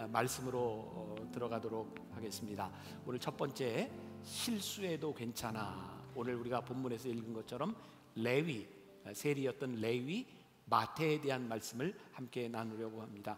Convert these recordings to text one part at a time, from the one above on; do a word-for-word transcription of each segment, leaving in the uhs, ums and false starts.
말씀으로 어, 들어가도록 하겠습니다. 오늘 첫 번째, 실수해도 괜찮아. 오늘 우리가 본문에서 읽은 것처럼 레위, 세리였던 레위 마태에 대한 말씀을 함께 나누려고 합니다.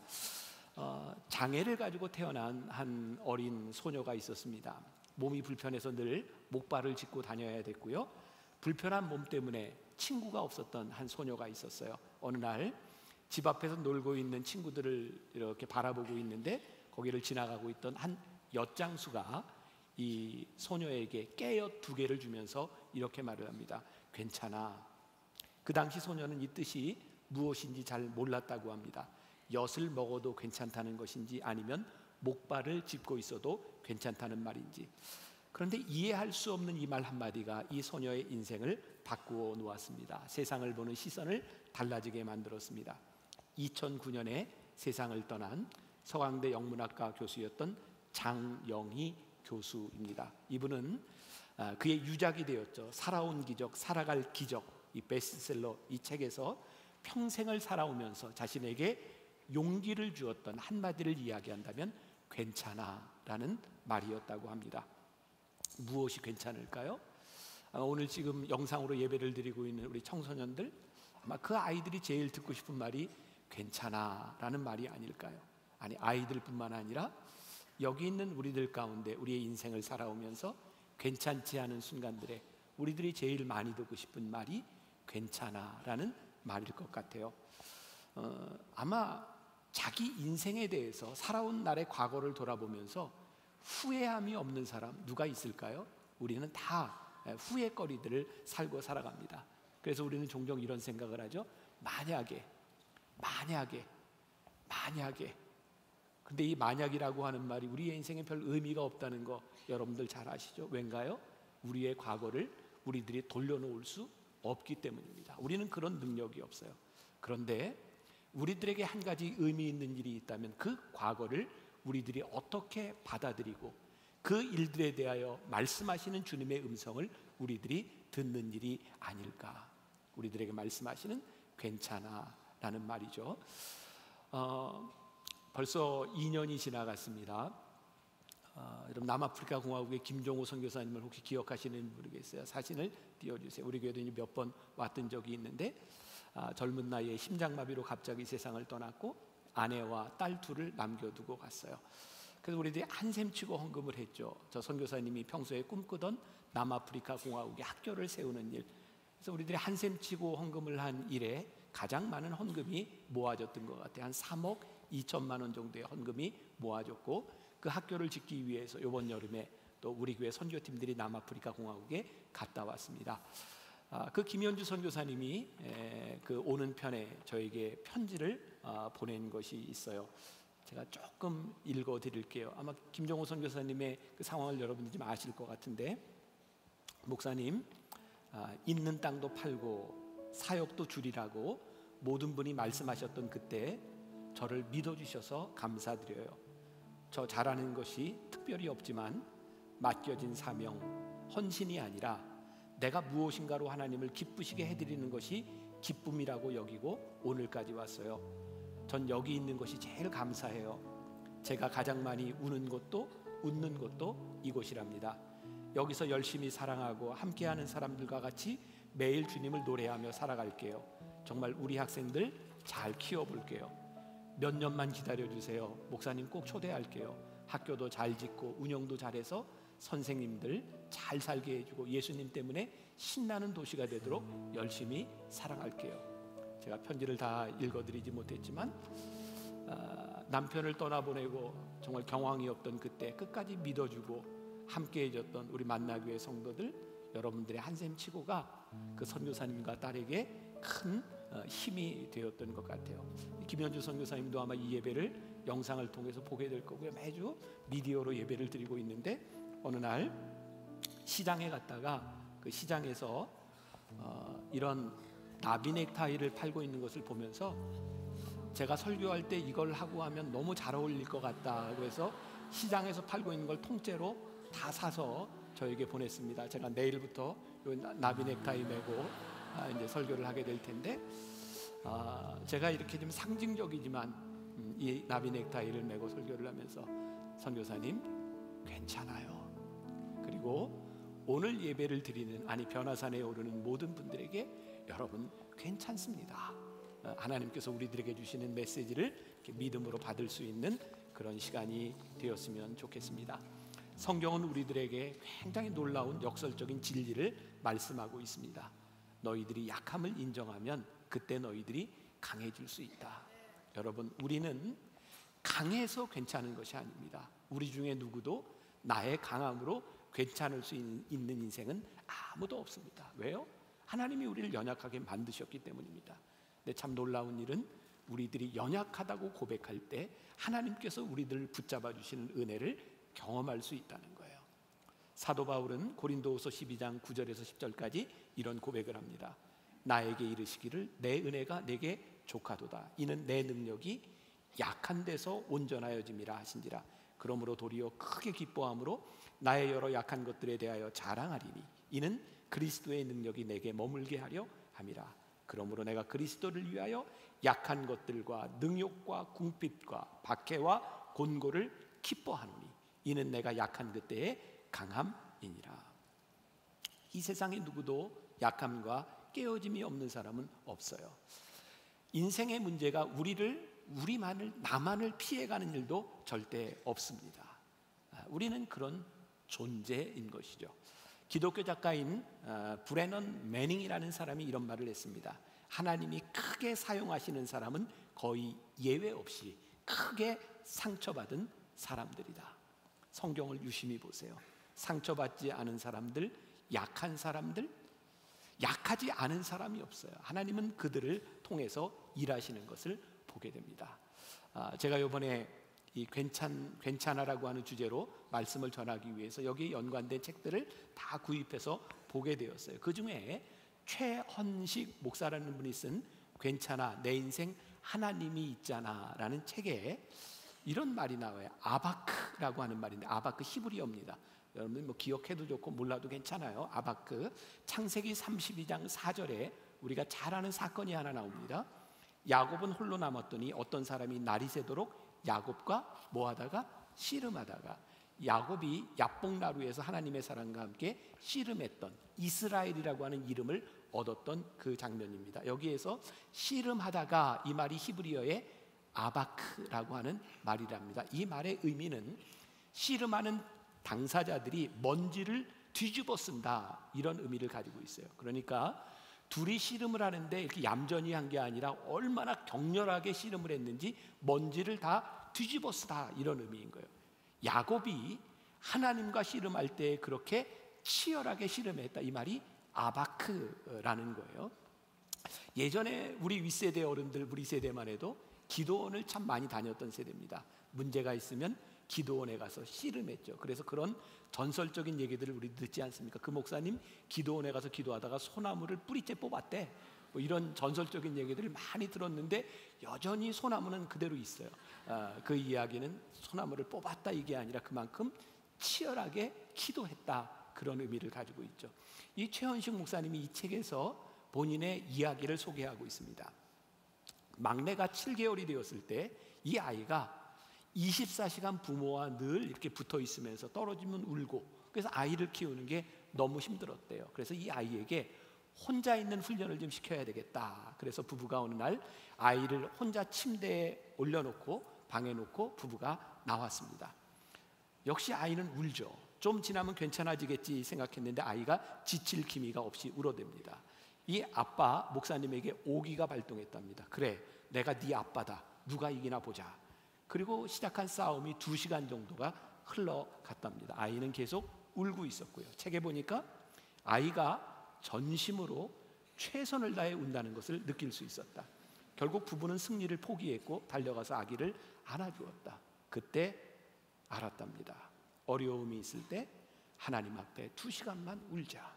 어, 장애를 가지고 태어난 한 어린 소녀가 있었습니다. 몸이 불편해서 늘 목발을 짚고 다녀야 됐고요, 불편한 몸 때문에 친구가 없었던 한 소녀가 있었어요. 어느 날 집 앞에서 놀고 있는 친구들을 이렇게 바라보고 있는데 거기를 지나가고 있던 한 엿장수가 이 소녀에게 깨엿 두 개를 주면서 이렇게 말을 합니다. 괜찮아. 그 당시 소녀는 이 뜻이 무엇인지 잘 몰랐다고 합니다. 엿을 먹어도 괜찮다는 것인지 아니면 목발을 짚고 있어도 괜찮다는 말인지. 그런데 이해할 수 없는 이 말 한마디가 이 소녀의 인생을 바꾸어 놓았습니다. 세상을 보는 시선을 달라지게 만들었습니다. 이천구 년에 세상을 떠난 서강대 영문학과 교수였던 장영희 교수입니다. 이분은 그의 유작이 되었죠. 살아온 기적, 살아갈 기적, 이 베스트셀러 이 책에서 평생을 살아오면서 자신에게 용기를 주었던 한마디를 이야기한다면 괜찮아 라는 말이었다고 합니다. 무엇이 괜찮을까요? 오늘 지금 영상으로 예배를 드리고 있는 우리 청소년들, 아마 그 아이들이 제일 듣고 싶은 말이 괜찮아 라는 말이 아닐까요? 아니, 아이들뿐만 아니라 여기 있는 우리들 가운데 우리의 인생을 살아오면서 괜찮지 않은 순간들에 우리들이 제일 많이 듣고 싶은 말이 괜찮아 라는 말일 것 같아요. 어, 아마 자기 인생에 대해서 살아온 날의 과거를 돌아보면서 후회함이 없는 사람 누가 있을까요? 우리는 다 후회거리들을 살고 살아갑니다. 그래서 우리는 종종 이런 생각을 하죠. 만약에 만약에 만약에 근데 이 만약이라고 하는 말이 우리의 인생에 별 의미가 없다는 거 여러분들 잘 아시죠? 왠가요? 우리의 과거를 우리들이 돌려놓을 수 없기 때문입니다. 우리는 그런 능력이 없어요. 그런데 우리들에게 한 가지 의미 있는 일이 있다면 그 과거를 우리들이 어떻게 받아들이고 그 일들에 대하여 말씀하시는 주님의 음성을 우리들이 듣는 일이 아닐까. 우리들에게 말씀하시는 괜찮아 라는 말이죠. 어, 벌써 이 년이 지나갔습니다. 어, 여러분 남아프리카 공화국의 김종호 선교사님을 혹시 기억하시는 모르겠어요. 사진을 띄워주세요. 우리 교회도 몇 번 왔던 적이 있는데 아, 젊은 나이에 심장마비로 갑자기 세상을 떠났고 아내와 딸 둘을 남겨두고 갔어요. 그래서 우리들이 한샘치고 헌금을 했죠. 저 선교사님이 평소에 꿈꾸던 남아프리카 공화국의 학교를 세우는 일. 그래서 우리들이 한샘치고 헌금을 한 일에 가장 많은 헌금이 모아졌던 것 같아요. 한 삼억 이천만 원 정도의 헌금이 모아졌고 그 학교를 짓기 위해서 이번 여름에 또 우리 교회 선교팀들이 남아프리카 공화국에 갔다 왔습니다. 아, 그 김현주 선교사님이 에, 그 오는 편에 저에게 편지를 아, 보낸 것이 있어요. 제가 조금 읽어 드릴게요. 아마 김종호 선교사님의 그 상황을 여러분들이 좀 아실 것 같은데, 목사님, 아, 있는 땅도 팔고 사역도 줄이라고 모든 분이 말씀하셨던 그때 저를 믿어주셔서 감사드려요. 저 잘하는 것이 특별히 없지만 맡겨진 사명, 헌신이 아니라 내가 무엇인가로 하나님을 기쁘시게 해드리는 것이 기쁨이라고 여기고 오늘까지 왔어요. 전 여기 있는 것이 제일 감사해요. 제가 가장 많이 우는 곳도 웃는 곳도 이곳이랍니다. 여기서 열심히 사랑하고 함께하는 사람들과 같이 매일 주님을 노래하며 살아갈게요. 정말 우리 학생들 잘 키워볼게요. 몇 년만 기다려주세요. 목사님 꼭 초대할게요. 학교도 잘 짓고 운영도 잘해서 선생님들 잘 살게 해주고 예수님 때문에 신나는 도시가 되도록 열심히 살아갈게요. 제가 편지를 다 읽어드리지 못했지만 아, 남편을 떠나보내고 정말 경황이 없던 그때 끝까지 믿어주고 함께 해줬던 우리 만나교회 성도들, 여러분들의 한샘치고가 그 선교사님과 딸에게 큰 힘이 되었던 것 같아요. 김현주 선교사님도 아마 이 예배를 영상을 통해서 보게 될 거고요. 매주 미디어로 예배를 드리고 있는데 어느 날 시장에 갔다가 그 시장에서 어, 이런 나비 넥타이를 팔고 있는 것을 보면서 제가 설교할 때 이걸 하고 하면 너무 잘 어울릴 것 같다고 해서 시장에서 팔고 있는 걸 통째로 다 사서 저에게 보냈습니다. 제가 내일부터 나비 넥타이 메고 아, 이제 설교를 하게 될 텐데, 아, 제가 이렇게 좀 상징적이지만 음, 이 나비 넥타이를 메고 설교를 하면서 선교사님 괜찮아요. 그리고 오늘 예배를 드리는, 아니 변화산에 오르는 모든 분들에게 여러분 괜찮습니다. 하나님께서 우리들에게 주시는 메시지를 이렇게 믿음으로 받을 수 있는 그런 시간이 되었으면 좋겠습니다. 성경은 우리들에게 굉장히 놀라운 역설적인 진리를 말씀하고 있습니다. 너희들이 약함을 인정하면 그때 너희들이 강해질 수 있다. 여러분, 우리는 강해서 괜찮은 것이 아닙니다. 우리 중에 누구도 나의 강함으로 괜찮을 수 있는 인생은 아무도 없습니다. 왜요? 하나님이 우리를 연약하게 만드셨기 때문입니다. 근데 참 놀라운 일은 우리들이 연약하다고 고백할 때 하나님께서 우리들을 붙잡아 주시는 은혜를 경험할 수 있다는 거예요. 사도 바울은 고린도후서 십이 장 구 절에서 십 절까지 이런 고백을 합니다. 나에게 이르시기를 내 은혜가 내게 족하도다. 이는 내 능력이 약한 데서 온전하여짐이라 하신지라. 그러므로 도리어 크게 기뻐함으로 나의 여러 약한 것들에 대하여 자랑하리니 이는 그리스도의 능력이 내게 머물게 하려 함이라. 그러므로 내가 그리스도를 위하여 약한 것들과 능욕과 궁핍과 박해와 곤고를 기뻐하노니 이는 내가 약한 그때의 강함이니라. 이 세상에 누구도 약함과 깨어짐이 없는 사람은 없어요. 인생의 문제가 우리를 우리만을 나만을 피해가는 일도 절대 없습니다. 우리는 그런 존재인 것이죠. 기독교 작가인 브레넌 매닝이라는 사람이 이런 말을 했습니다. 하나님이 크게 사용하시는 사람은 거의 예외 없이 크게 상처받은 사람들이다. 성경을 유심히 보세요. 상처받지 않은 사람들, 약한 사람들, 약하지 않은 사람이 없어요. 하나님은 그들을 통해서 일하시는 것을 보게 됩니다. 아, 제가 이번에 이 괜찮, 괜찮아라고 하는 주제로 말씀을 전하기 위해서 여기에 연관된 책들을 다 구입해서 보게 되었어요. 그 중에 최헌식 목사라는 분이 쓴 괜찮아 내 인생 하나님이 있잖아 라는 책에 이런 말이 나와요. 아바크라고 하는 말인데 아바크 히브리어입니다. 여러분 뭐 기억해도 좋고 몰라도 괜찮아요. 아바크 창세기 삼십이 장 사 절에 우리가 잘 아는 사건이 하나 나옵니다. 야곱은 홀로 남았더니 어떤 사람이 날이 새도록 야곱과 뭐하다가 씨름하다가 야곱이 야복나루에서 하나님의 사랑과 함께 씨름했던 이스라엘이라고 하는 이름을 얻었던 그 장면입니다. 여기에서 씨름하다가 이 말이 히브리어의 아바크라고 하는 말이랍니다. 이 말의 의미는 씨름하는 당사자들이 먼지를 뒤집어 쓴다 이런 의미를 가지고 있어요. 그러니까 둘이 씨름을 하는데 이렇게 얌전히 한 게 아니라 얼마나 격렬하게 씨름을 했는지 먼지를 다 뒤집어 쓰다 이런 의미인 거예요. 야곱이 하나님과 씨름할 때 그렇게 치열하게 씨름했다 이 말이 아바크라는 거예요. 예전에 우리 윗세대 어른들 우리 세대만 해도 기도원을 참 많이 다녔던 세대입니다. 문제가 있으면 기도원에 가서 씨름했죠. 그래서 그런 전설적인 얘기들을 우리 듣지 않습니까? 그 목사님 기도원에 가서 기도하다가 소나무를 뿌리째 뽑았대. 뭐 이런 전설적인 얘기들을 많이 들었는데 여전히 소나무는 그대로 있어요. 아, 그 이야기는 소나무를 뽑았다 이게 아니라 그만큼 치열하게 기도했다 그런 의미를 가지고 있죠. 이 최헌식 목사님이 이 책에서 본인의 이야기를 소개하고 있습니다. 막내가 칠 개월이 되었을 때 이 아이가 이십사 시간 부모와 늘 이렇게 붙어 있으면서 떨어지면 울고 그래서 아이를 키우는 게 너무 힘들었대요. 그래서 이 아이에게 혼자 있는 훈련을 좀 시켜야 되겠다. 그래서 부부가 어느 날 아이를 혼자 침대에 올려놓고 방에 놓고 부부가 나왔습니다. 역시 아이는 울죠. 좀 지나면 괜찮아지겠지 생각했는데 아이가 지칠 기미가 없이 울어댑니다. 이 아빠 목사님에게 오기가 발동했답니다. 그래, 내가 네 아빠다. 누가 이기나 보자. 그리고 시작한 싸움이 두 시간 정도가 흘러갔답니다. 아이는 계속 울고 있었고요. 책에 보니까 아이가 전심으로 최선을 다해 운다는 것을 느낄 수 있었다. 결국 부부는 승리를 포기했고 달려가서 아기를 안아주었다. 그때 알았답니다. 어려움이 있을 때 하나님 앞에 두 시간만 울자.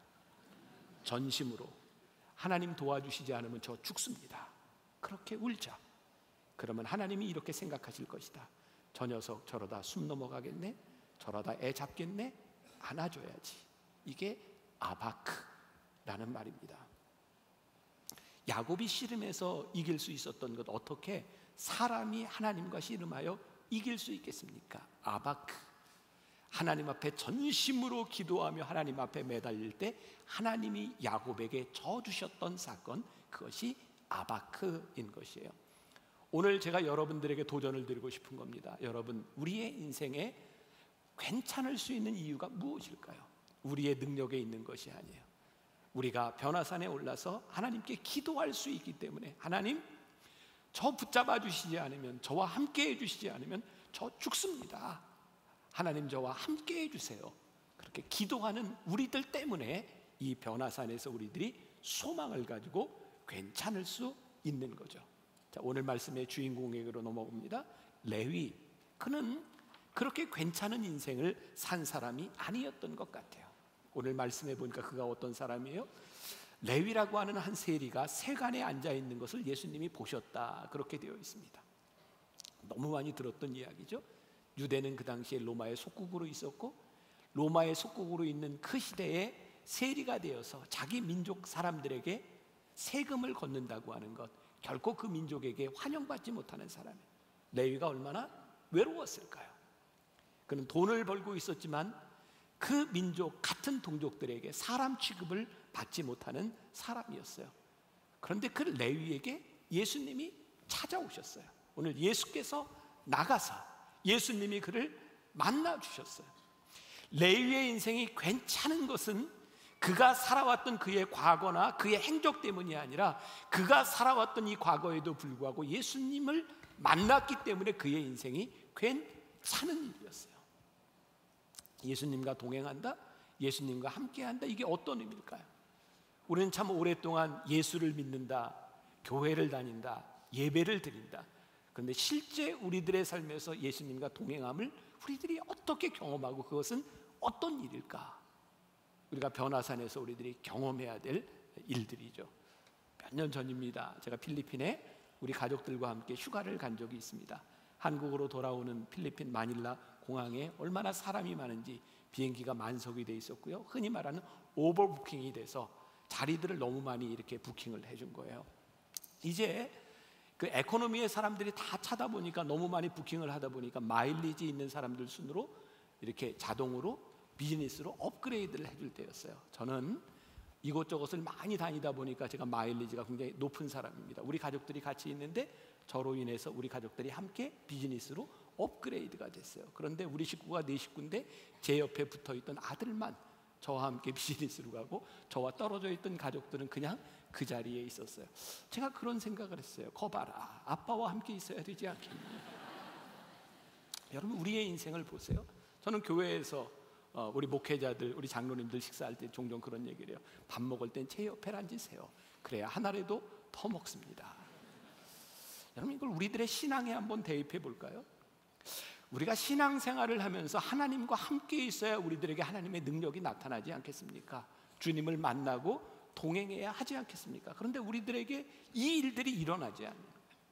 전심으로 하나님 도와주시지 않으면 저 죽습니다. 그렇게 울자. 그러면 하나님이 이렇게 생각하실 것이다. 저 녀석 저러다 숨 넘어가겠네, 저러다 애 잡겠네, 안아줘야지. 이게 아바크라는 말입니다. 야곱이 씨름해서 이길 수 있었던 것, 어떻게 사람이 하나님과 씨름하여 이길 수 있겠습니까? 아바크, 하나님 앞에 전심으로 기도하며 하나님 앞에 매달릴 때 하나님이 야곱에게 져 주셨던 사건, 그것이 아바크인 것이에요. 오늘 제가 여러분들에게 도전을 드리고 싶은 겁니다. 여러분, 우리의 인생에 괜찮을 수 있는 이유가 무엇일까요? 우리의 능력에 있는 것이 아니에요. 우리가 변화산에 올라서 하나님께 기도할 수 있기 때문에, 하나님, 저 붙잡아 주시지 않으면, 저와 함께 해주시지 않으면 저 죽습니다. 하나님, 저와 함께 해주세요. 그렇게 기도하는 우리들 때문에 이 변화산에서 우리들이 소망을 가지고 괜찮을 수 있는 거죠. 자, 오늘 말씀의 주인공에게로 넘어갑니다. 레위, 그는 그렇게 괜찮은 인생을 산 사람이 아니었던 것 같아요. 오늘 말씀해 보니까 그가 어떤 사람이에요? 레위라고 하는 한 세리가 세간에 앉아 있는 것을 예수님이 보셨다, 그렇게 되어 있습니다. 너무 많이 들었던 이야기죠. 유대는 그 당시에 로마의 속국으로 있었고, 로마의 속국으로 있는 그 시대에 세리가 되어서 자기 민족 사람들에게 세금을 걷는다고 하는 것, 결코 그 민족에게 환영받지 못하는 사람이에요. 레위가 얼마나 외로웠을까요? 그는 돈을 벌고 있었지만 그 민족, 같은 동족들에게 사람 취급을 받지 못하는 사람이었어요. 그런데 그 레위에게 예수님이 찾아오셨어요. 오늘 예수께서 나가서 예수님이 그를 만나 주셨어요. 레위의 인생이 괜찮은 것은 그가 살아왔던 그의 과거나 그의 행적 때문이 아니라, 그가 살아왔던 이 과거에도 불구하고 예수님을 만났기 때문에 그의 인생이 괜찮은 일이었어요. 예수님과 동행한다, 예수님과 함께한다, 이게 어떤 의미일까요? 우리는 참 오랫동안 예수를 믿는다, 교회를 다닌다, 예배를 드린다. 그런데 실제 우리들의 삶에서 예수님과 동행함을 우리들이 어떻게 경험하고 그것은 어떤 일일까? 우리가 변화산에서 우리들이 경험해야 될 일들이죠. 몇 년 전입니다. 제가 필리핀에 우리 가족들과 함께 휴가를 간 적이 있습니다. 한국으로 돌아오는 필리핀 마닐라 공항에 얼마나 사람이 많은지 비행기가 만석이 돼 있었고요. 흔히 말하는 오버부킹이 돼서 자리들을 너무 많이 이렇게 부킹을 해준 거예요. 이제 그 에코노미의 사람들이 다 차다 보니까, 너무 많이 부킹을 하다 보니까 마일리지 있는 사람들 순으로 이렇게 자동으로 비즈니스로 업그레이드를 해줄 때였어요. 저는 이곳저곳을 많이 다니다 보니까 제가 마일리지가 굉장히 높은 사람입니다. 우리 가족들이 같이 있는데 저로 인해서 우리 가족들이 함께 비즈니스로 업그레이드가 됐어요. 그런데 우리 식구가 네 식구인데 제 옆에 붙어있던 아들만 저와 함께 비즈니스로 가고, 저와 떨어져 있던 가족들은 그냥 그 자리에 있었어요. 제가 그런 생각을 했어요. 거봐라, 아빠와 함께 있어야 되지 않겠냐. 여러분, 우리의 인생을 보세요. 저는 교회에서 어, 우리 목회자들, 우리 장로님들 식사할 때 종종 그런 얘기를 해요. 밥 먹을 땐 제 옆에 앉으세요. 그래야 하나라도 더 먹습니다. 여러분, 이걸 우리들의 신앙에 한번 대입해 볼까요? 우리가 신앙생활을 하면서 하나님과 함께 있어야 우리들에게 하나님의 능력이 나타나지 않겠습니까? 주님을 만나고 동행해야 하지 않겠습니까? 그런데 우리들에게 이 일들이 일어나지 않아요.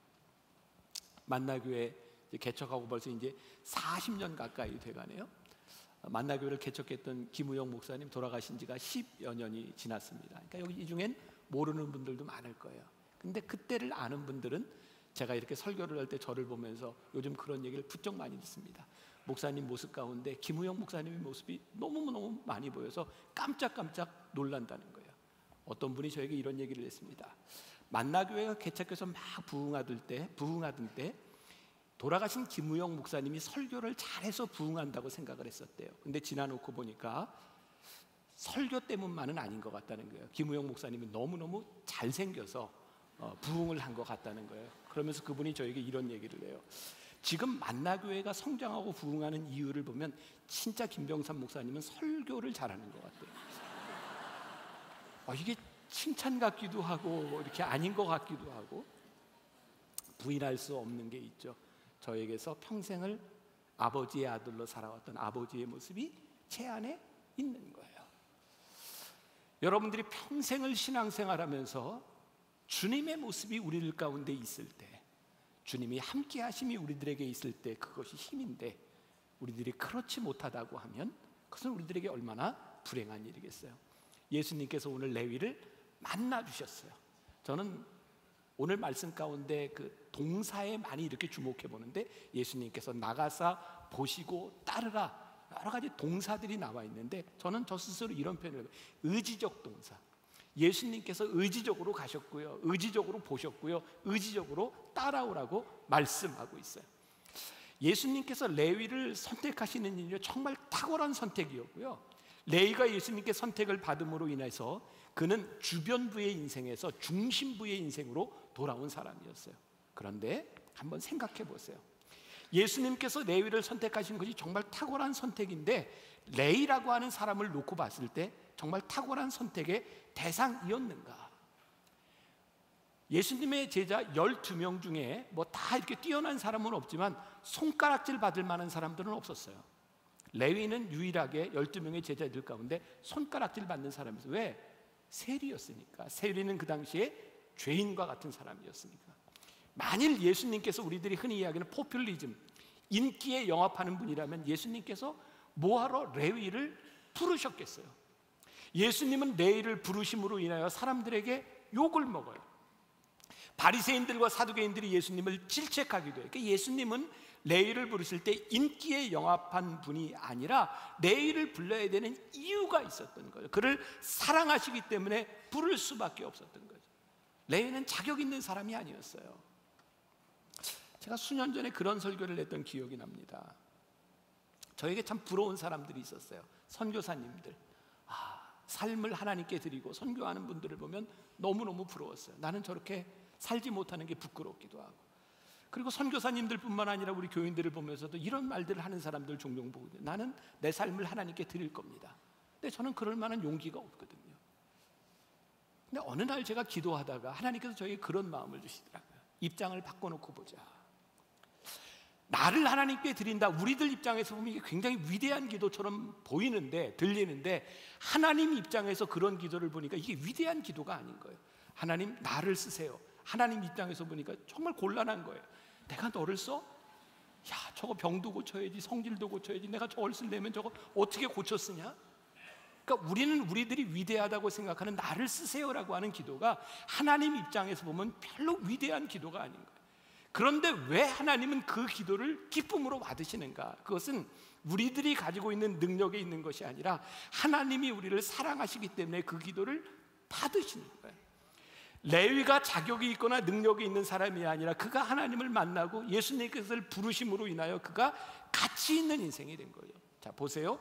만나교회 개척하고 벌써 이제 사십 년 가까이 돼가네요. 만나교회를 개척했던 김우영 목사님 돌아가신 지가 십여 년이 지났습니다. 그러니까 여기 이 중엔 모르는 분들도 많을 거예요. 근데 그때를 아는 분들은 제가 이렇게 설교를 할 때 저를 보면서 요즘 그런 얘기를 부쩍 많이 듣습니다. 목사님 모습 가운데 김우영 목사님의 모습이 너무너무 많이 보여서 깜짝깜짝 놀란다는 거예요. 어떤 분이 저에게 이런 얘기를 했습니다. 만나교회가 개척해서 막 부흥하던 때, 부흥하던 때 돌아가신 김우영 목사님이 설교를 잘해서 부흥한다고 생각을 했었대요. 근데 지나놓고 보니까 설교 때문만은 아닌 것 같다는 거예요. 김우영 목사님이 너무너무 잘생겨서 어, 부흥을 한 것 같다는 거예요. 그러면서 그분이 저에게 이런 얘기를 해요. 지금 만나교회가 성장하고 부흥하는 이유를 보면 진짜 김병삼 목사님은 설교를 잘하는 것 같아요. 어, 이게 칭찬 같기도 하고 이렇게 아닌 것 같기도 하고, 부인할 수 없는 게 있죠. 저에게서 평생을 아버지의 아들로 살아왔던 아버지의 모습이 제 안에 있는 거예요. 여러분들이 평생을 신앙생활하면서 주님의 모습이 우리들 가운데 있을 때, 주님이 함께 하심이 우리들에게 있을 때 그것이 힘인데, 우리들이 그렇지 못하다고 하면 그것은 우리들에게 얼마나 불행한 일이겠어요. 예수님께서 오늘 레위를 만나 주셨어요. 저는 오늘 말씀 가운데 그 동사에 많이 이렇게 주목해 보는데, 예수님께서 나가사 보시고 따르라, 여러 가지 동사들이 나와 있는데, 저는 저 스스로 이런 표현을 해요. 의지적 동사. 예수님께서 의지적으로 가셨고요, 의지적으로 보셨고요, 의지적으로 따라오라고 말씀하고 있어요. 예수님께서 레위를 선택하시는 일이 정말 탁월한 선택이었고요, 레위가 예수님께 선택을 받음으로 인해서 그는 주변부의 인생에서 중심부의 인생으로 돌아온 사람이었어요. 그런데 한번 생각해 보세요. 예수님께서 레위를 선택하신 것이 정말 탁월한 선택인데, 레위라고 하는 사람을 놓고 봤을 때 정말 탁월한 선택의 대상이었는가? 예수님의 제자 열두 명 중에 뭐 다 이렇게 뛰어난 사람은 없지만 손가락질 받을 만한 사람들은 없었어요. 레위는 유일하게 열두 명의 제자들 가운데 손가락질 받는 사람이었어요. 왜? 세리였으니까. 세리는 그 당시에 죄인과 같은 사람이었으니까. 만일 예수님께서 우리들이 흔히 이야기하는 포퓰리즘, 인기에 영합하는 분이라면 예수님께서 뭐하러 레위를 부르셨겠어요? 예수님은 레위를 부르심으로 인하여 사람들에게 욕을 먹어요. 바리새인들과 사두개인들이 예수님을 질책하기도 해요. 그러니까 예수님은 레위를 부르실 때 인기에 영합한 분이 아니라 레위를 불러야 되는 이유가 있었던 거예요. 그를 사랑하시기 때문에 부를 수밖에 없었던 거죠. 레위는 자격 있는 사람이 아니었어요. 제가 수년 전에 그런 설교를 했던 기억이 납니다. 저에게 참 부러운 사람들이 있었어요. 선교사님들. 아, 삶을 하나님께 드리고 선교하는 분들을 보면 너무너무 부러웠어요. 나는 저렇게 살지 못하는 게 부끄럽기도 하고. 그리고 선교사님들 뿐만 아니라 우리 교인들을 보면서도 이런 말들을 하는 사람들 종종 보거든요. 나는 내 삶을 하나님께 드릴 겁니다. 근데 저는 그럴 만한 용기가 없거든요. 근데 어느 날 제가 기도하다가 하나님께서 저에게 그런 마음을 주시더라고요. 입장을 바꿔놓고 보자. 나를 하나님께 드린다. 우리들 입장에서 보면 이게 굉장히 위대한 기도처럼 보이는데, 들리는데, 하나님 입장에서 그런 기도를 보니까 이게 위대한 기도가 아닌 거예요. 하나님, 나를 쓰세요. 하나님 입장에서 보니까 정말 곤란한 거예요. 내가 너를 써? 야, 저거 병도 고쳐야지, 성질도 고쳐야지, 내가 저걸 쓰려면 저거 어떻게 고쳐 쓰냐? 그러니까 우리는 우리들이 위대하다고 생각하는 나를 쓰세요라고 하는 기도가 하나님 입장에서 보면 별로 위대한 기도가 아닌 거예요. 그런데 왜 하나님은 그 기도를 기쁨으로 받으시는가? 그것은 우리들이 가지고 있는 능력에 있는 것이 아니라 하나님이 우리를 사랑하시기 때문에 그 기도를 받으시는 거예요. 레위가 자격이 있거나 능력이 있는 사람이 아니라 그가 하나님을 만나고 예수님께서를 부르심으로 인하여 그가 가치 있는 인생이 된 거예요. 자, 보세요.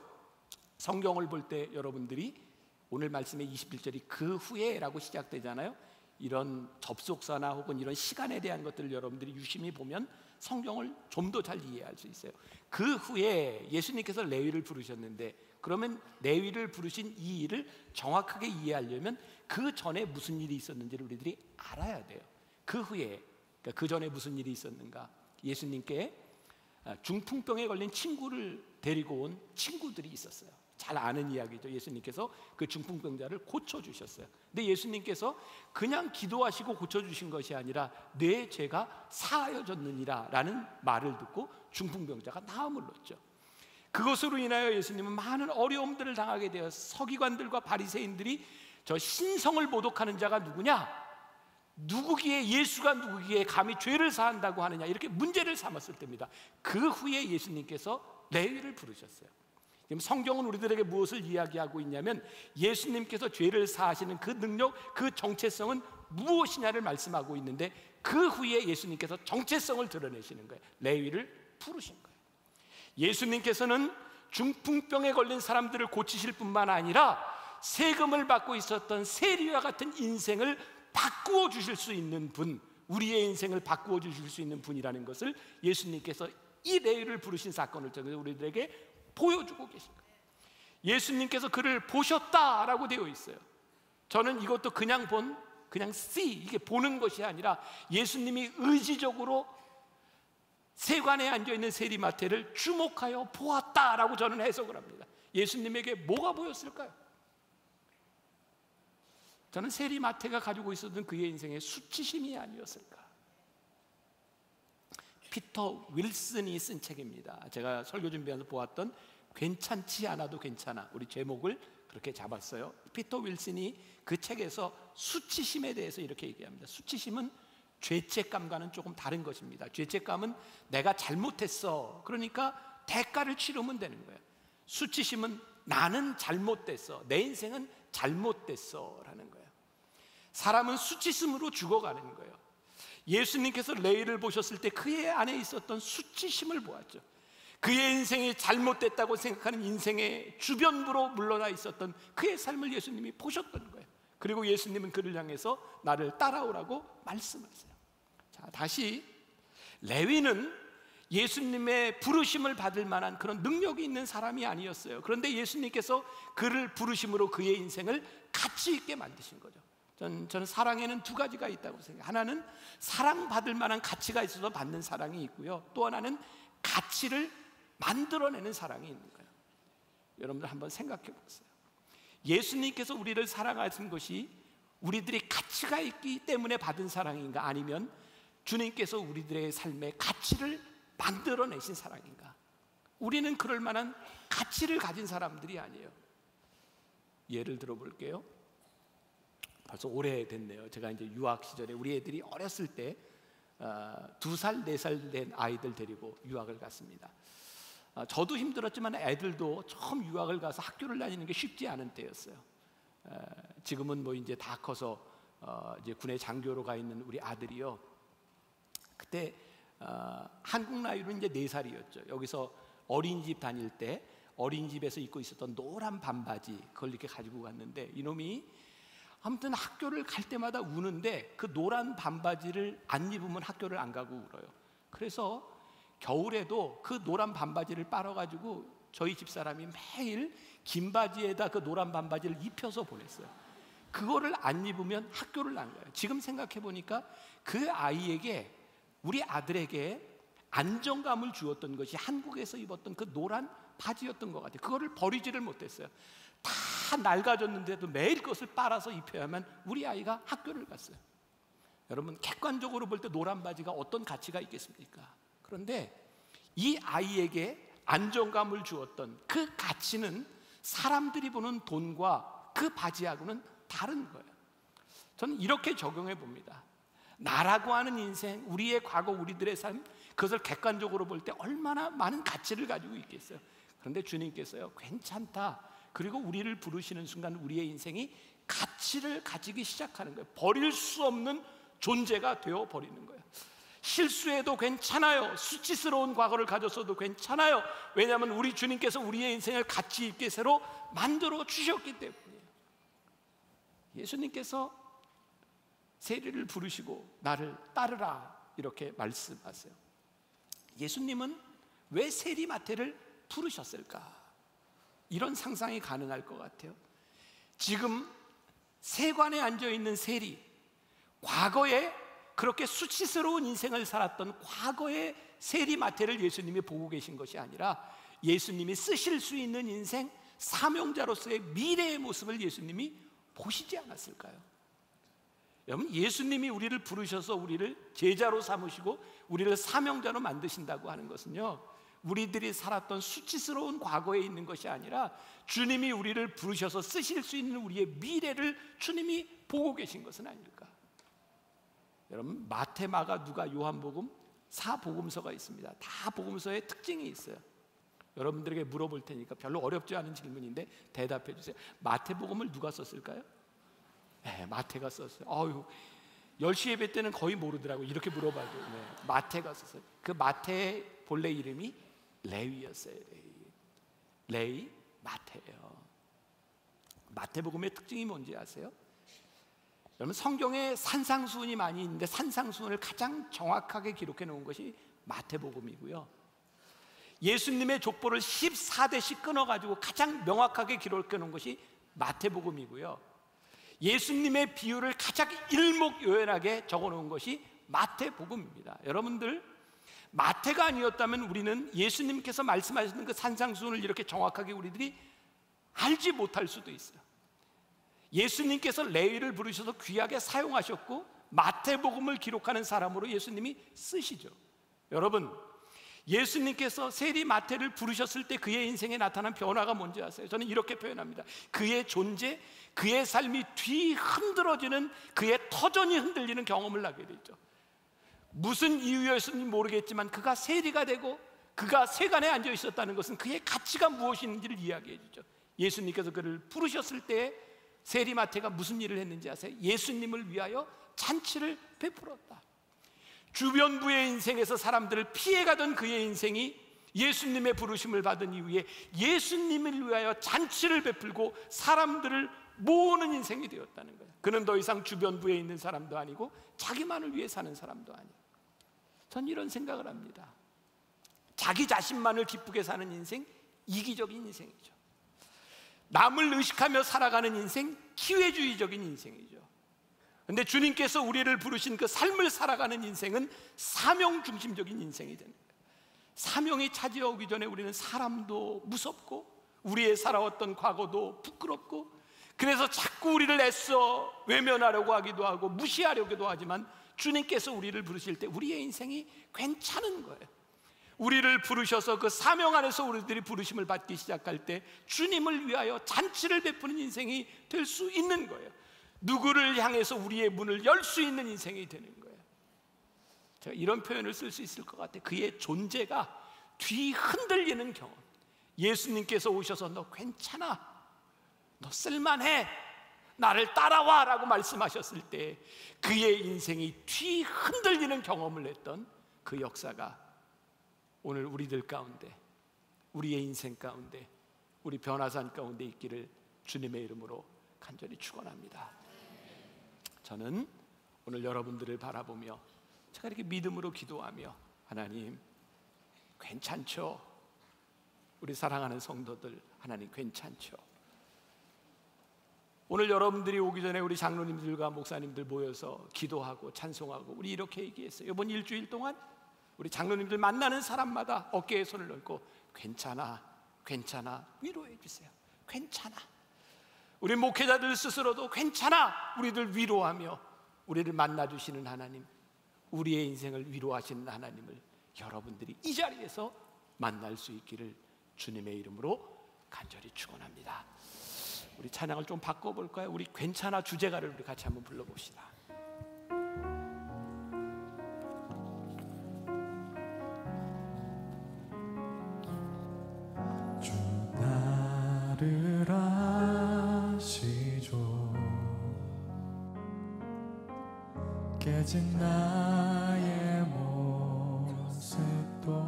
성경을 볼 때 여러분들이 오늘 말씀의 이십일 절이 그 후에 라고 시작되잖아요. 이런 접속사나 혹은 이런 시간에 대한 것들을 여러분들이 유심히 보면 성경을 좀 더 잘 이해할 수 있어요. 그 후에 예수님께서 레위를 부르셨는데, 그러면 레위를 부르신 이 일을 정확하게 이해하려면 그 전에 무슨 일이 있었는지를 우리들이 알아야 돼요. 그 후에, 그러니까 그 전에 무슨 일이 있었는가? 예수님께 중풍병에 걸린 친구를 데리고 온 친구들이 있었어요. 잘 아는 이야기죠. 예수님께서 그 중풍병자를 고쳐주셨어요. 근데 예수님께서 그냥 기도하시고 고쳐주신 것이 아니라 내 죄가 사하여졌느니라 라는 말을 듣고 중풍병자가 나음을 얻죠. 그것으로 인하여 예수님은 많은 어려움들을 당하게 되어 서기관들과 바리새인들이 저 신성을 모독하는 자가 누구냐? 누구기에, 예수가 누구기에 감히 죄를 사한다고 하느냐, 이렇게 문제를 삼았을 때입니다. 그 후에 예수님께서 레위를 부르셨어요. 지금 성경은 우리들에게 무엇을 이야기하고 있냐면 예수님께서 죄를 사하시는 그 능력, 그 정체성은 무엇이냐를 말씀하고 있는데, 그 후에 예수님께서 정체성을 드러내시는 거예요. 레위를 부르신 거예요. 예수님께서는 중풍병에 걸린 사람들을 고치실 뿐만 아니라 세금을 받고 있었던 세리와 같은 인생을 바꾸어 주실 수 있는 분, 우리의 인생을 바꾸어 주실 수 있는 분이라는 것을 예수님께서 이 레위를 부르신 사건을 통해서 우리들에게 보여주고 계신 거예요. 예수님께서 그를 보셨다라고 되어 있어요. 저는 이것도 그냥 본, 그냥 see, 이게 보는 것이 아니라 예수님이 의지적으로 세관에 앉아있는 세리마태를 주목하여 보았다라고 저는 해석을 합니다. 예수님에게 뭐가 보였을까요? 저는 세리마태가 가지고 있었던 그의 인생의 수치심이 아니었을까. 피터 윌슨이 쓴 책입니다. 제가 설교 준비하면서 보았던 괜찮지 않아도 괜찮아, 우리 제목을 그렇게 잡았어요. 피터 윌슨이 그 책에서 수치심에 대해서 이렇게 얘기합니다. 수치심은 죄책감과는 조금 다른 것입니다. 죄책감은 내가 잘못했어, 그러니까 대가를 치르면 되는 거예요. 수치심은 나는 잘못됐어, 내 인생은 잘못됐어 라는 거예요. 사람은 수치심으로 죽어가는 거예요. 예수님께서 레위를 보셨을 때 그의 안에 있었던 수치심을 보았죠. 그의 인생이 잘못됐다고 생각하는 인생의 주변부로 물러나 있었던 그의 삶을 예수님이 보셨던 거예요. 그리고 예수님은 그를 향해서 나를 따라오라고 말씀하세요. 자, 다시 레위는 예수님의 부르심을 받을 만한 그런 능력이 있는 사람이 아니었어요. 그런데 예수님께서 그를 부르심으로 그의 인생을 가치 있게 만드신 거죠. 저는, 저는 사랑에는 두 가지가 있다고 생각해요. 하나는 사랑받을 만한 가치가 있어서 받는 사랑이 있고요, 또 하나는 가치를 만들어내는 사랑이 있는 거예요. 여러분들 한번 생각해 보세요. 예수님께서 우리를 사랑하신 것이 우리들이 가치가 있기 때문에 받은 사랑인가, 아니면 주님께서 우리들의 삶에 가치를 만들어내신 사랑인가? 우리는 그럴 만한 가치를 가진 사람들이 아니에요. 예를 들어 볼게요. 벌써 오래됐네요. 제가 이제 유학 시절에 우리 애들이 어렸을 때 두 살, 네 살 된 아이들 데리고 유학을 갔습니다. 저도 힘들었지만 애들도 처음 유학을 가서 학교를 다니는 게 쉽지 않은 때였어요. 지금은 뭐 이제 다 커서 이제 군의 장교로 가 있는 우리 아들이요, 그때 한국 나이로 이제 네 살이었죠. 여기서 어린이집 다닐 때 어린이집에서 입고 있었던 노란 반바지, 그걸 이렇게 가지고 갔는데 이놈이 아무튼 학교를 갈 때마다 우는데 그 노란 반바지를 안 입으면 학교를 안 가고 울어요. 그래서 겨울에도 그 노란 반바지를 빨아가지고 저희 집사람이 매일 긴 바지에다 그 노란 반바지를 입혀서 보냈어요. 그거를 안 입으면 학교를 안 가요. 지금 생각해 보니까 그 아이에게, 우리 아들에게 안정감을 주었던 것이 한국에서 입었던 그 노란 바지였던 것 같아요. 그거를 버리지를 못했어요. 다 낡아졌는데도 매일 그것을 빨아서 입혀야만 우리 아이가 학교를 갔어요. 여러분, 객관적으로 볼 때 노란 바지가 어떤 가치가 있겠습니까? 그런데 이 아이에게 안정감을 주었던 그 가치는 사람들이 보는 돈과 그 바지하고는 다른 거예요. 저는 이렇게 적용해 봅니다. 나라고 하는 인생, 우리의 과거, 우리들의 삶, 그것을 객관적으로 볼 때 얼마나 많은 가치를 가지고 있겠어요. 그런데 주님께서요, 괜찮다, 그리고 우리를 부르시는 순간 우리의 인생이 가치를 가지기 시작하는 거예요. 버릴 수 없는 존재가 되어 버리는 거예요. 실수해도 괜찮아요. 수치스러운 과거를 가졌어도 괜찮아요. 왜냐하면 우리 주님께서 우리의 인생을 가치 있게 새로 만들어 주셨기 때문이에요. 예수님께서 세리를 부르시고 나를 따르라 이렇게 말씀하세요. 예수님은 왜 세리 마태를 부르셨을까? 이런 상상이 가능할 것 같아요. 지금 세관에 앉아있는 세리, 과거에 그렇게 수치스러운 인생을 살았던 과거의 세리 마태를 예수님이 보고 계신 것이 아니라 예수님이 쓰실 수 있는 인생, 사명자로서의 미래의 모습을 예수님이 보시지 않았을까요? 여러분, 예수님이 우리를 부르셔서 우리를 제자로 삼으시고 우리를 사명자로 만드신다고 하는 것은요, 우리들이 살았던 수치스러운 과거에 있는 것이 아니라 주님이 우리를 부르셔서 쓰실 수 있는 우리의 미래를 주님이 보고 계신 것은 아닐까? 여러분, 마태, 마가, 누가, 요한복음 사 복음서가 있습니다. 다 복음서에 특징이 있어요. 여러분들에게 물어볼 테니까 별로 어렵지 않은 질문인데 대답해 주세요. 마태복음을 누가 썼을까요? 네, 마태가 썼어요. 어휴, 열 시 예배 때는 거의 모르더라고요. 이렇게 물어봐도. 네, 마태가 썼어요. 그 마태의 본래 이름이 레위였어요. 레위, 레위 마태예요. 마태복음의 특징이 뭔지 아세요? 여러분, 성경에 산상수훈이 많이 있는데 산상수훈을 가장 정확하게 기록해 놓은 것이 마태복음이고요, 예수님의 족보를 십사 대씩 끊어가지고 가장 명확하게 기록해 놓은 것이 마태복음이고요, 예수님의 비유를 가장 일목요연하게 적어 놓은 것이 마태복음입니다. 여러분들, 마태가 아니었다면 우리는 예수님께서 말씀하셨던 그 산상수훈을 이렇게 정확하게 우리들이 알지 못할 수도 있어요. 예수님께서 레위를 부르셔서 귀하게 사용하셨고 마태복음을 기록하는 사람으로 예수님이 쓰시죠. 여러분, 예수님께서 세리 마태를 부르셨을 때 그의 인생에 나타난 변화가 뭔지 아세요? 저는 이렇게 표현합니다. 그의 존재, 그의 삶이 뒤흔들어지는, 그의 터전이 흔들리는 경험을 하게 되죠. 무슨 이유였는지 모르겠지만 그가 세리가 되고 그가 세간에 앉아 있었다는 것은 그의 가치가 무엇인지를 이야기해 주죠. 예수님께서 그를 부르셨을 때 세리 마태가 무슨 일을 했는지 아세요? 예수님을 위하여 잔치를 베풀었다. 주변부의 인생에서 사람들을 피해가던 그의 인생이 예수님의 부르심을 받은 이후에 예수님을 위하여 잔치를 베풀고 사람들을 모으는 인생이 되었다는 거예요. 그는 더 이상 주변부에 있는 사람도 아니고 자기만을 위해 사는 사람도 아니고, 전 이런 생각을 합니다. 자기 자신만을 기쁘게 사는 인생, 이기적인 인생이죠. 남을 의식하며 살아가는 인생, 기회주의적인 인생이죠. 그런데 주님께서 우리를 부르신 그 삶을 살아가는 인생은 사명 중심적인 인생이 되는 거예요. 사명이 차지하기 전에 우리는 사람도 무섭고 우리의 살아왔던 과거도 부끄럽고, 그래서 자꾸 우리를 애써 외면하려고 하기도 하고 무시하려고도 하지만 주님께서 우리를 부르실 때 우리의 인생이 괜찮은 거예요. 우리를 부르셔서 그 사명 안에서 우리들이 부르심을 받기 시작할 때 주님을 위하여 잔치를 베푸는 인생이 될 수 있는 거예요. 누구를 향해서 우리의 문을 열 수 있는 인생이 되는 거예요. 제가 이런 표현을 쓸 수 있을 것 같아요. 그의 존재가 뒤흔들리는 경험. 예수님께서 오셔서 너 괜찮아, 너 쓸만해, 나를 따라와 라고 말씀하셨을 때 그의 인생이 뒤흔들리는 경험을 했던 그 역사가 오늘 우리들 가운데, 우리의 인생 가운데, 우리 변화산 가운데 있기를 주님의 이름으로 간절히 축원합니다. 저는 오늘 여러분들을 바라보며 제가 이렇게 믿음으로 기도하며, 하나님 괜찮죠? 우리 사랑하는 성도들, 하나님 괜찮죠? 오늘 여러분들이 오기 전에 우리 장로님들과 목사님들 모여서 기도하고 찬송하고 우리 이렇게 얘기했어요. 이번 일주일 동안 우리 장로님들 만나는 사람마다 어깨에 손을 얹고 괜찮아, 괜찮아, 위로해 주세요. 괜찮아. 우리 목회자들 스스로도 괜찮아, 우리들 위로하며 우리를 만나주시는 하나님, 우리의 인생을 위로하시는 하나님을 여러분들이 이 자리에서 만날 수 있기를 주님의 이름으로 간절히 축원합니다. 우리 찬양을 좀 바꿔볼까요? 우리 괜찮아 주제가를 우리 같이 한번 불러봅시다. 주 나를 아시죠. 깨진 나의 모습도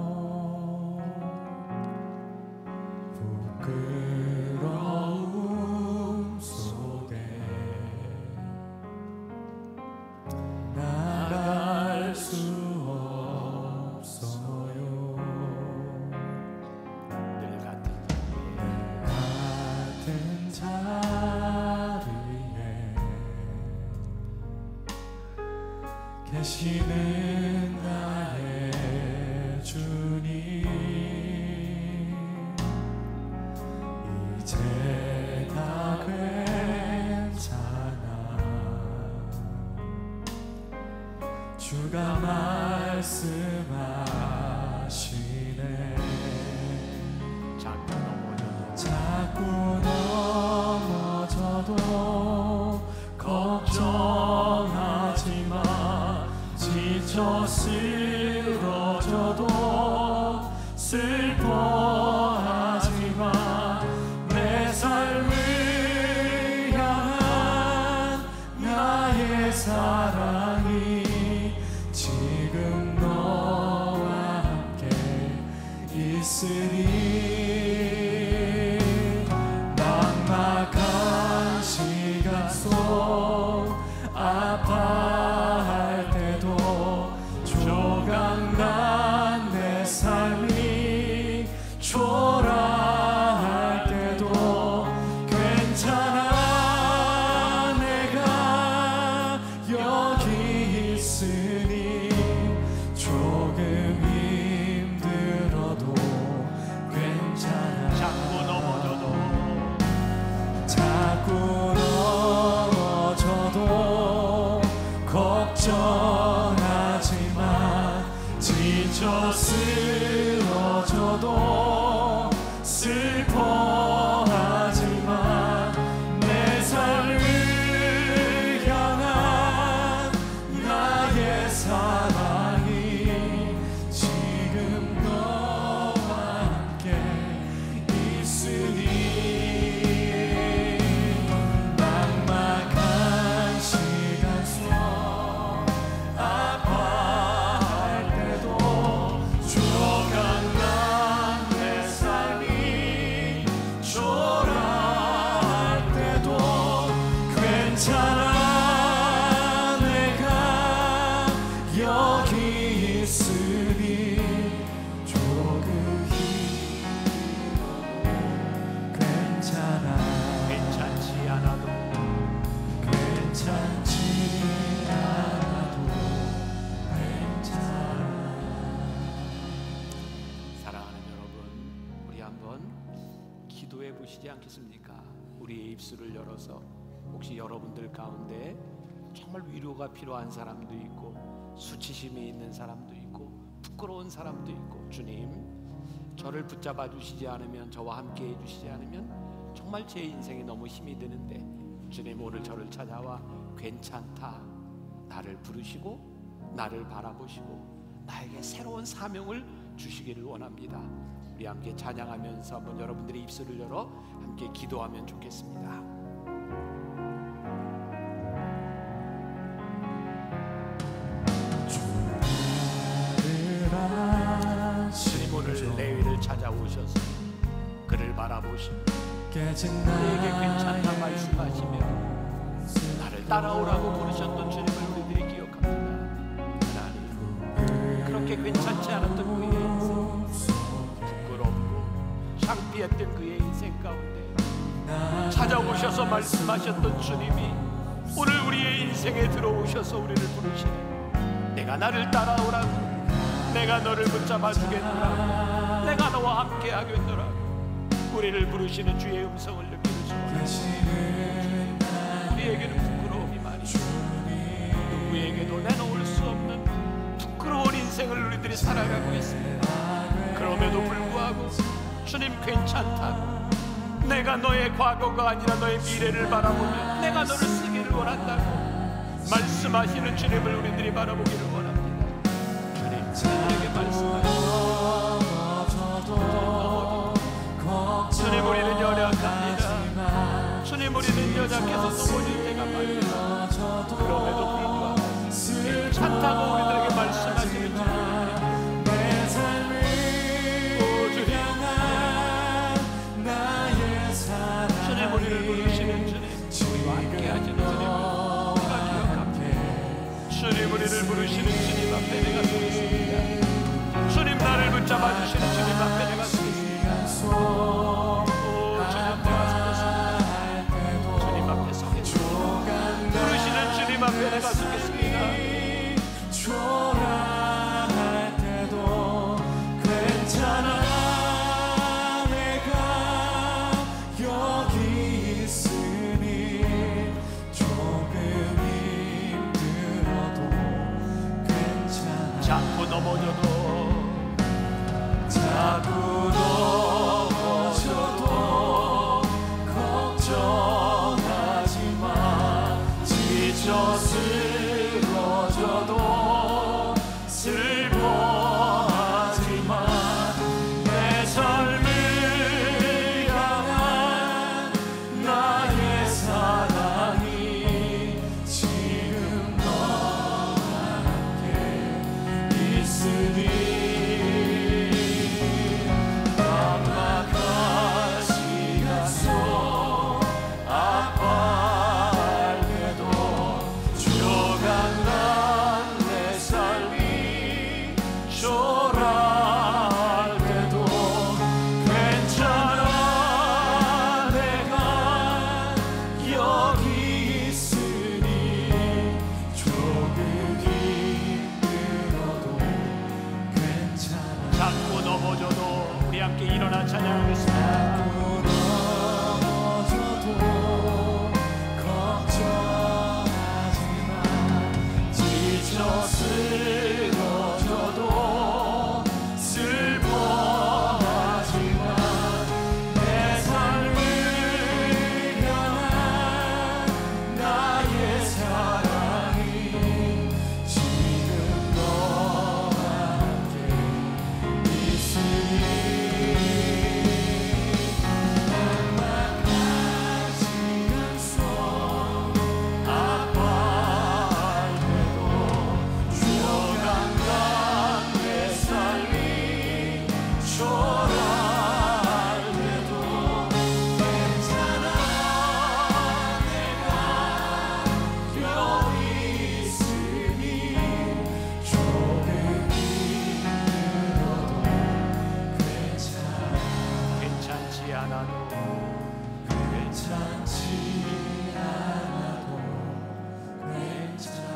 부끄러움 속에 나갈 수 없어요. 늘 같은 같은 자리에 계시는 나의 주님, 이제 다 괜찮아. 주가 말씀하시네. 자꾸 넘어져도 자꾸 넘어져도 걱정하지 마. 지쳐 쓰러져도 슬퍼하지 마. 내 삶을 향한 나의 사랑이 지금 너와 함께 있으리. 막막한 시간 속 아파할 때도 조각난 내 삶이 초라할 때도 괜찮아. 내가 여기 있으니 조금 힘들어도 괜찮아. 자꾸 넘어져도 자꾸 넘어져도 걱정하지 마. 지쳐 쓰 않겠습니까? 우리의 입술을 열어서 혹시 여러분들 가운데 정말 위로가 필요한 사람도 있고 수치심이 있는 사람도 있고 부끄러운 사람도 있고, 주님 저를 붙잡아 주시지 않으면, 저와 함께 해주시지 않으면 정말 제 인생에 너무 힘이 드는데 주님 오늘 저를 찾아와 괜찮다, 나를 부르시고 나를 바라보시고 나에게 새로운 사명을 주시기를 원합니다. 우리 함께 찬양하면서 한번 여러분들의 입술을 열어 함께 기도하면 좋겠습니다. 주님 오늘 레위를 찾아오셔서 그를 바라보시고 그에게 괜찮다 말씀하시며 나를 따라오라고 부르셨던 주님을 우리들이 기억합니다. 하나님, 그렇게 괜찮지 않았던 그의 인생, 부끄럽고 창피했던 그의 인생 가운데 찾아오셔서 말씀하셨던 주님이 오늘 우리의 인생에 들어오셔서 우리를 부르시네. 내가 나를 따라오라고, 내가 너를 붙잡아 주겠노라고, 내가 너와 함께 하겠노라고 우리를 부르시는 주의 음성을 느끼는 순간 우리에게는 부끄러움이 많이 있습니다. 누구에게도 내놓을 수 없는 부끄러운 인생을 우리들이 살아가고 있습니다. 그럼에도 불구하고 주님 괜찮다고, 내가 너의 과거가 아니라 너의 미래를 바라보며 내가 너를 쓰기를 원한다고 말씀하시는 주님을 우리들이 바라보기를 원합니다. 주님 우리에게 말씀하시고 주님 우리는 연약합니다. 주님 우리는 연약해서 넘어질 때가 많습니다. 그럼에도 불구하고 괜찮다고 우리들에게 말씀하시는 주님, 내 삶을 오 주님, 주님 우리를 부르시는 주님, 우리와 함께 하시는 주님을 우리가 기억합니다. 주님 우리를 부르시는 주님 앞에 내가 서겠습니다. 주님 나를 붙잡아 주시는 주님 앞에 내가 서겠습니다. 앞에 내가 서겠습니다. 초라할 때도 괜찮아, 내가 여기 있으니 조금 힘들어도 괜찮아. 자꾸 넘어져도 자꾸 넘어져도 걱정하지 마. 지쳐 쓰러져도 슬퍼하지만 내 삶을 향한 나의 사랑이 지금 너와 함께 있으니 막막한 시간 속 아파할 때도 조각난 내 삶이 초라할 때도 괜찮아, 내가 여기 있으니 조금 힘들어도 괜찮아. 자꾸 넘어져도 우리 함께 일어나 찬양하겠습니다. 쓰러져도 슬퍼하지만 내 삶을 향한 나의 사랑이 지금 너와 함께 있으니 막막한 시간 속 아파할 때도 내 삶이 초라할 때도 괜찮아, 내가 여기 있으니 조금 힘들어도 괜찮아. 괜찮지 않아도 괜찮지 않아도 괜찮아.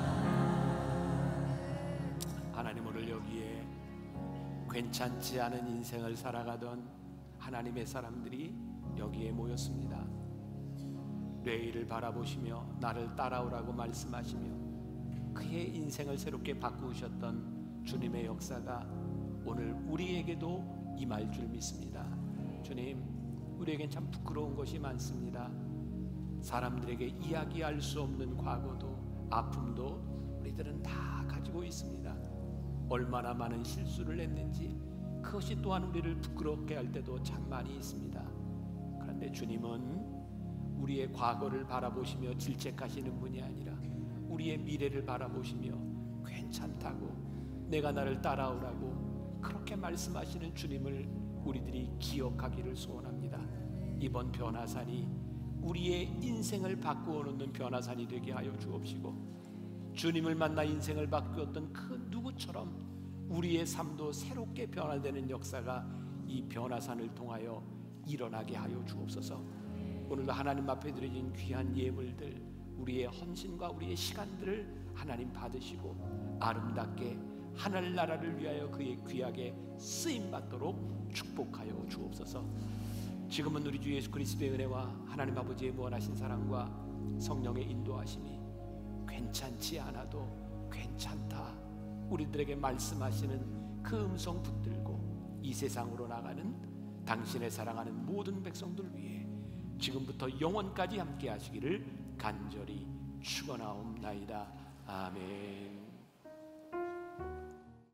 하나님 오늘 여기에 괜찮지 않은 인생을 살아가던 하나님의 사람들이 여기에 모였습니다. 레위를 바라보시며 나를 따라오라고 말씀하시며 그의 인생을 새롭게 바꾸셨던 주님의 역사가 오늘 우리에게도 임할 줄 믿습니다. 주님, 우리에겐 참 부끄러운 것이 많습니다. 사람들에게 이야기할 수 없는 과거도 아픔도 우리들은 다 가지고 있습니다. 얼마나 많은 실수를 했는지 그것이 또한 우리를 부끄럽게 할 때도 참 많이 있습니다. 그런데 주님은 우리의 과거를 바라보시며 질책하시는 분이 아니라 우리의 미래를 바라보시며 괜찮다고, 내가 나를 따라오라고 그렇게 말씀하시는 주님을 우리들이 기억하기를 소원합니다. 이번 변화산이 우리의 인생을 바꾸어 놓는 변화산이 되게 하여 주옵시고, 주님을 만나 인생을 바꾸었던 그 누구처럼 우리의 삶도 새롭게 변화되는 역사가 이 변화산을 통하여 일어나게 하여 주옵소서. 오늘도 하나님 앞에 드려진 귀한 예물들, 우리의 헌신과 우리의 시간들을 하나님 받으시고 아름답게 하늘나라를 위하여 그의 귀하게 쓰임받도록 축복하여 주옵소서. 지금은 우리 주 예수 그리스도의 은혜와 하나님 아버지의 무한하신 사랑과 성령의 인도하심이 괜찮지 않아도 괜찮다 우리들에게 말씀하시는 그 음성 붙들고 이 세상으로 나가는 당신의 사랑하는 모든 백성들 위해 지금부터 영원까지 함께 하시기를 간절히 축원하옵나이다. 아멘.